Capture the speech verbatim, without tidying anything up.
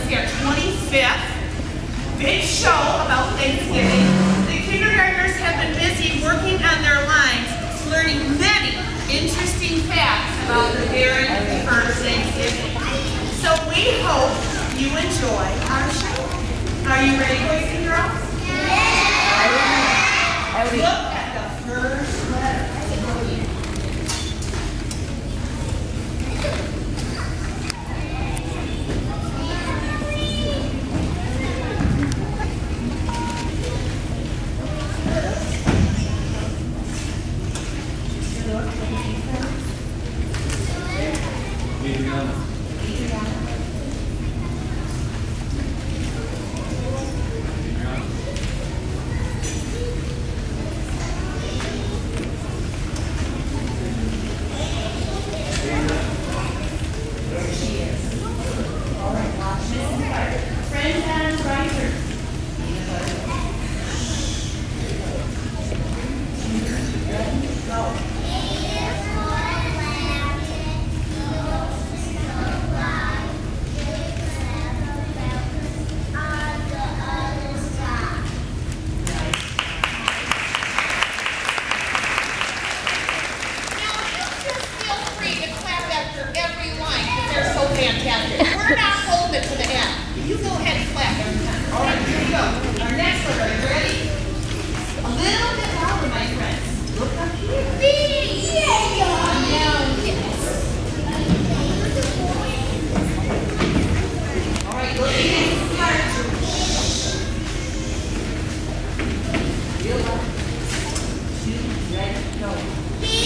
see our twenty-fifth big show about Thanksgiving. The kindergartners have been busy working on their lines, learning many interesting facts about the very first Thanksgiving. So we hope you enjoy our show. Are you ready, boys and girls? Yeah! Look at the first letter. Fantastic. We're not holding it to the end. You go ahead and clap every time. All right, here we go. Our next one, are you ready? A little bit louder, my friends. Look up here. Yeah. Now, yes. All right, look at smart. Real loud. Two, ready, go.